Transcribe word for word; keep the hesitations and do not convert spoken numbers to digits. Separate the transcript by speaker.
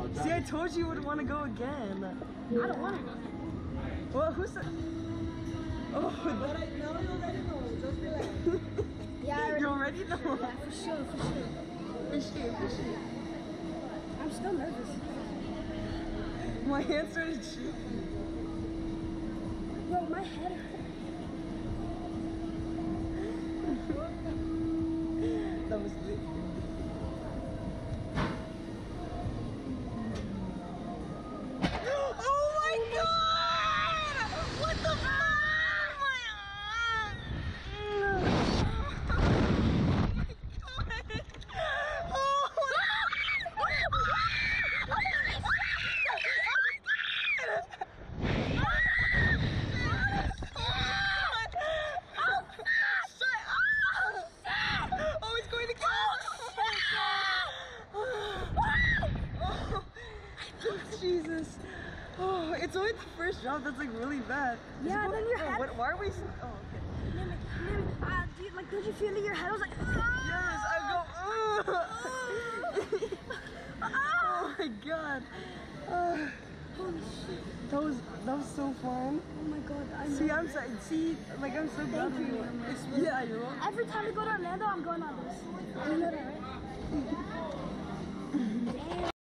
Speaker 1: See, I told you you would want to go again.
Speaker 2: I don't want to go.
Speaker 1: Well, who said? Oh,
Speaker 3: But I know you already know. Just relax.
Speaker 2: Yeah, I
Speaker 1: you already know.
Speaker 2: Yeah, for sure, for sure.
Speaker 1: For sure, for sure.
Speaker 2: I'm still nervous.
Speaker 1: My hands started shaking.
Speaker 2: Bro, my head hurts.
Speaker 1: That was lit. Oh my god! What the fuck? My arm! Oh Oh, it's going to go! Oh, Jesus. Oh, it's only the first drop that's like really bad.
Speaker 2: Yeah,
Speaker 1: Is it
Speaker 2: then your
Speaker 1: going-
Speaker 2: head-
Speaker 1: oh, what, why are we so, oh, okay.
Speaker 2: Maybe, maybe, uh, do you, like, did you feel it in your head? I was like,
Speaker 1: Yes, I go, oh my god. Uh,
Speaker 2: holy shit.
Speaker 1: that was, that was so fun.
Speaker 2: Oh my god, I
Speaker 1: See,
Speaker 2: know.
Speaker 1: I'm so, see, like I'm so glad
Speaker 2: Thank
Speaker 1: we
Speaker 2: you.
Speaker 1: It's, yeah, you're welcome.
Speaker 2: Every time we go to Orlando, I'm going on this. You know that, right?